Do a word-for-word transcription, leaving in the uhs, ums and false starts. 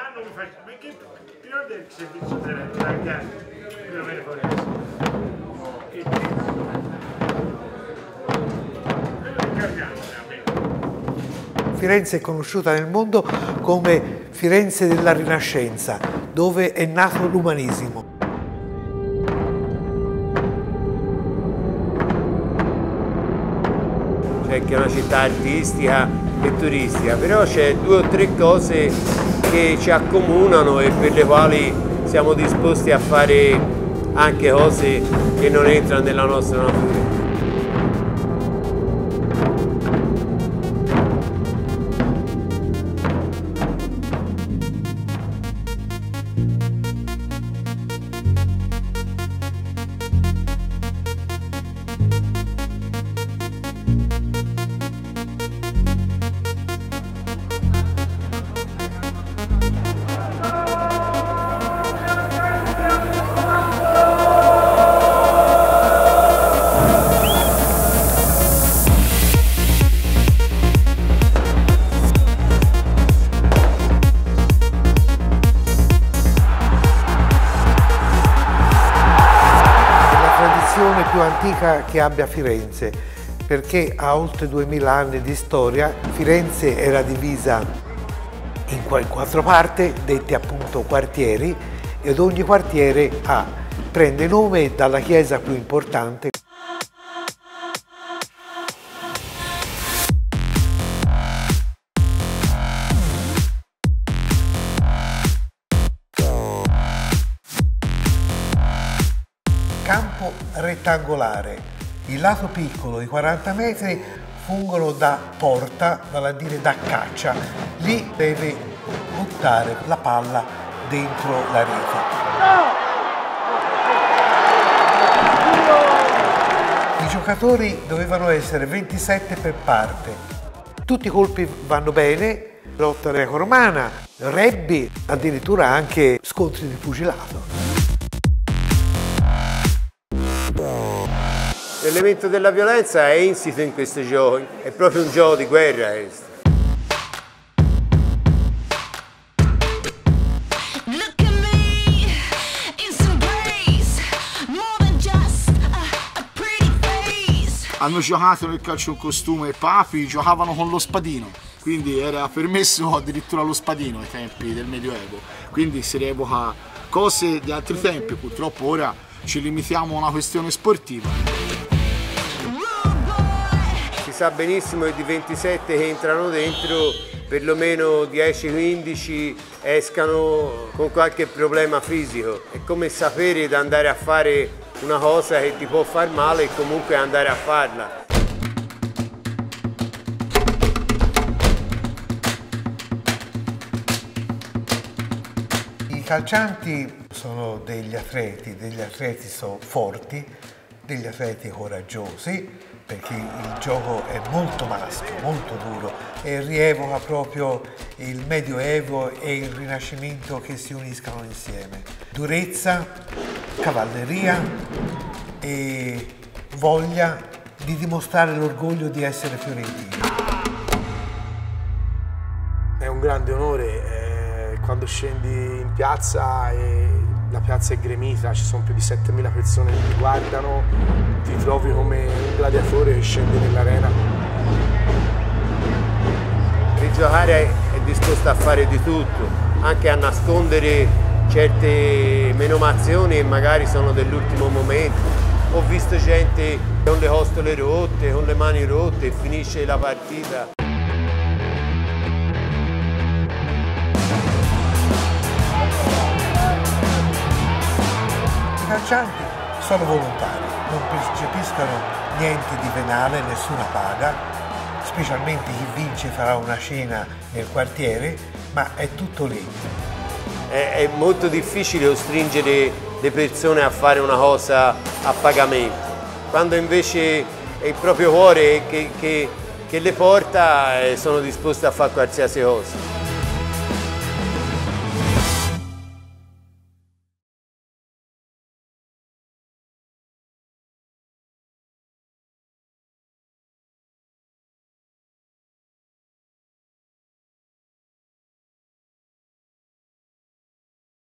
ma non mi faccio, ma che prima del servizio della Firenze è conosciuta nel mondo come Firenze della Rinascenza, dove è nato l'umanesimo. C'è che è una città artistica e turistica, però c'è due o tre cose che ci accomunano e per le quali siamo disposti a fare anche cose che non entrano nella nostra natura. Più antica che abbia Firenze, perché ha oltre duemila anni di storia. Firenze era divisa in quattro parti, dette appunto quartieri, ed ogni quartiere ha, prende nome dalla chiesa più importante. Campo rettangolare, il lato piccolo, i quaranta metri, fungono da porta, vale a dire da caccia. Lì deve buttare la palla dentro la rete. I giocatori dovevano essere ventisette per parte. Tutti i colpi vanno bene, lotta greco-romana, rugby, addirittura anche scontri di pugilato. L'elemento della violenza è insito in questi giochi, è proprio un gioco di guerra questo. Hanno giocato nel calcio in costume, i papi giocavano con lo spadino, quindi era permesso addirittura lo spadino ai tempi del Medioevo, quindi si rievoca cose di altri tempi, purtroppo ora ci limitiamo a una questione sportiva. Si sa benissimo che di ventisette che entrano dentro, perlomeno dieci quindici escano con qualche problema fisico. È come sapere di andare a fare una cosa che ti può far male e comunque andare a farla. I calcianti sono degli atleti, degli atleti so forti, degli atleti coraggiosi, perché il gioco è molto maschio, molto duro e rievoca proprio il Medioevo e il Rinascimento che si uniscono insieme. Durezza, cavalleria e voglia di dimostrare l'orgoglio di essere fiorentini. È un grande onore eh, quando scendi in piazza e la piazza è gremita, ci sono più di settemila persone che ti guardano, ti trovi come un gladiatore che scende nell'arena. Il giocare è disposto a fare di tutto, anche a nascondere certe menomazioni che magari sono dell'ultimo momento. Ho visto gente con le costole rotte, con le mani rotte e finisce la partita. I calcianti sono volontari, non percepiscono niente di penale, nessuna paga, specialmente chi vince farà una cena nel quartiere, ma è tutto lì. È, è molto difficile costringere le persone a fare una cosa a pagamento, quando invece è il proprio cuore che, che, che le porta e sono disposte a fare qualsiasi cosa.